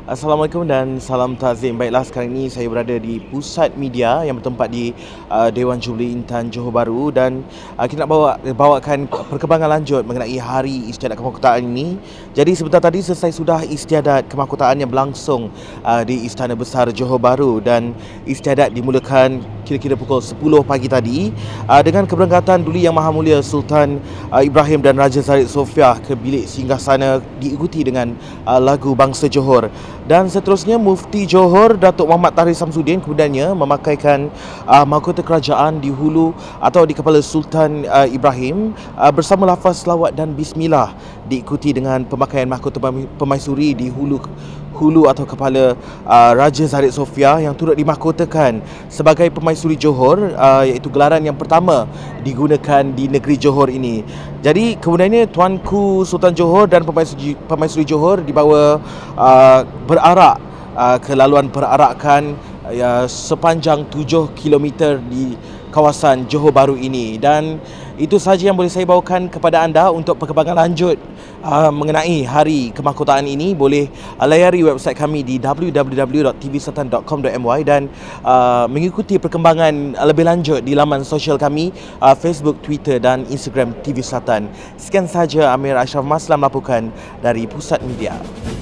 Assalamualaikum dan salam takzim. Baiklah, sekarang ini saya berada di pusat media yang bertempat di Dewan Jubli Intan Johor Bahru dan kita nak bawakan perkembangan lanjut mengenai Hari Istiadat Kemahkotaan ini. Jadi sebentar tadi selesai sudah istiadat kemahkotaan yang berlangsung di Istana Besar Johor Bahru dan istiadat dimulakan kira-kira pukul 10 pagi tadi dengan keberangkatan Duli Yang Maha Mulia Sultan Ibrahim dan Raja Zahid Sofiah ke bilik singgahsana diikuti dengan lagu Bangsa Johor. Dan seterusnya Mufti Johor Datuk Muhammad Tahir Samsudin kemudiannya memakaikan mahkota kerajaan di hulu atau di kepala Sultan Ibrahim bersama lafaz selawat dan bismillah, diikuti dengan pemakaian mahkota permaisuri di hulu atau kepala Raja Zahid Sofiah yang turut dimahkotakan sebagai Permaisuri Johor, iaitu gelaran yang pertama digunakan di negeri Johor ini. Jadi kemudiannya Tuanku Sultan Johor dan Permaisuri Johor dibawa berarak ke laluan perarakan sepanjang 7 km di kawasan Johor Bahru ini. Dan itu sahaja yang boleh saya bawakan kepada anda. Untuk perkembangan lanjut mengenai Hari Kemahkotaan ini, boleh layari website kami di www.tvselatan.com.my dan mengikuti perkembangan lebih lanjut di laman sosial kami, Facebook, Twitter dan Instagram TV Selatan. Sekian sahaja, Amir Ashraf Maslam melaporkan dari Pusat Media.